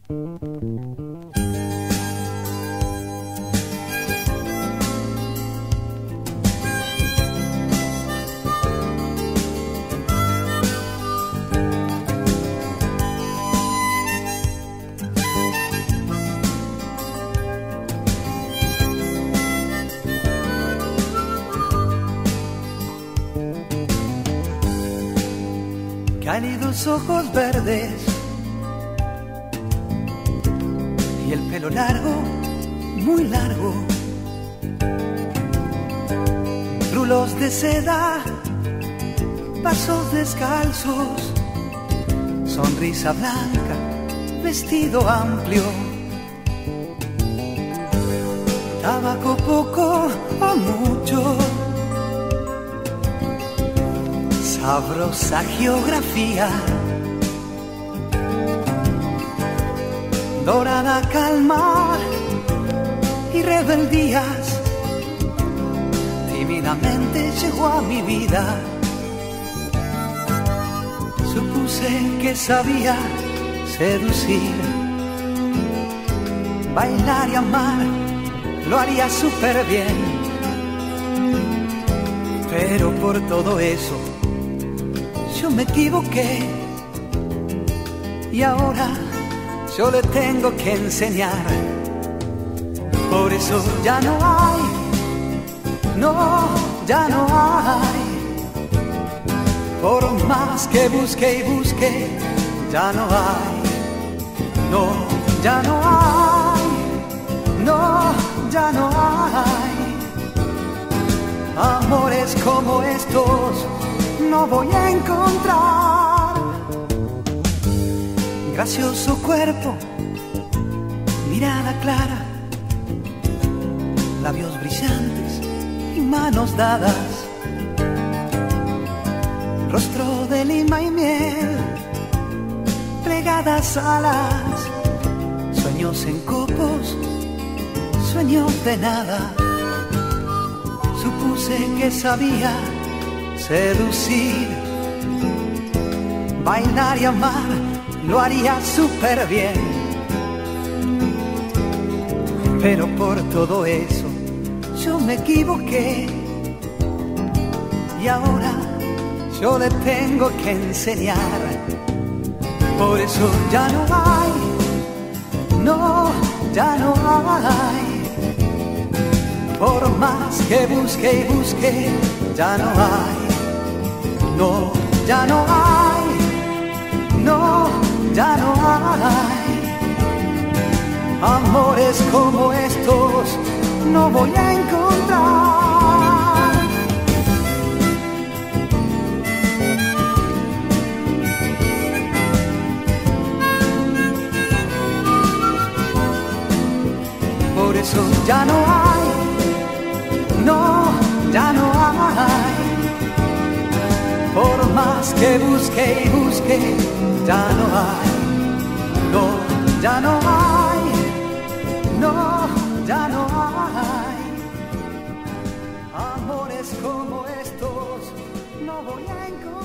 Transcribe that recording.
Cálidos ojos verdes y el pelo largo, muy largo, rulos de seda, pasos descalzos, sonrisa blanca, vestido amplio, tabaco poco o mucho, sabrosa geografía, dorada calma y rebeldías, tímidamente llegó a mi vida. Supuse que sabía seducir, bailar y amar, lo haría súper bien. Pero por todo eso yo me equivoqué y ahora yo le tengo que enseñar. Por eso ya no hay, no, ya no hay. Por más que busque y busque, ya no hay, no, ya no hay, no, ya no hay. Amores como estos no voy a encontrar. Gracioso cuerpo, mirada clara, labios brillantes y manos dadas, rostro de lima y miel, plegadas alas, sueños en copos, sueños de nada. Supuse que sabía seducir, bailar y amar, lo haría súper bien. Pero por todo eso yo me equivoqué y ahora yo le tengo que enseñar. Por eso ya no hay, no, ya no hay. Por más que busque y busque, ya no hay, no, ya no hay, no, ya no hay. Amores como estos no voy a encontrar. Por eso ya no hay, no, ya no hay. Por más que busque y busque, ya no hay, no, ya no hay, no, ya no hay. Amores como estos no voy a encontrar.